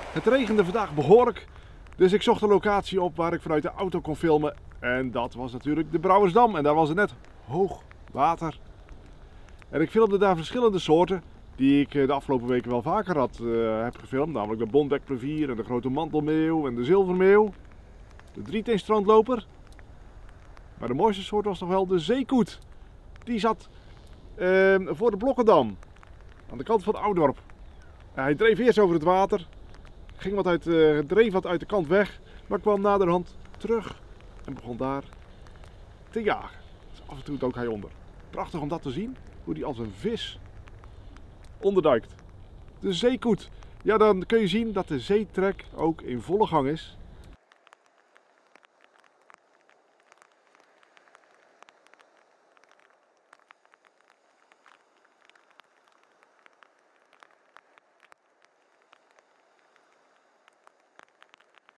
Het regende vandaag behoorlijk, dus ik zocht een locatie op waar ik vanuit de auto kon filmen. En dat was natuurlijk de Brouwersdam en daar was het net hoog water. En ik filmde daar verschillende soorten die ik de afgelopen weken wel vaker heb gefilmd. Namelijk de bontbekplevier en de grote mantelmeeuw en de zilvermeeuw. De drieteenstrandloper. Maar de mooiste soort was toch wel de zeekoet. Die zat voor de Blokkendam, aan de kant van het Oudorp. Hij dreef eerst over het water, dreef wat uit de kant weg, maar kwam naderhand terug en begon daar te jagen. Dus af en toe dook hij onder. Prachtig om dat te zien, hoe hij als een vis onderduikt. De zeekoet. Ja, dan kun je zien dat de zeetrek ook in volle gang is.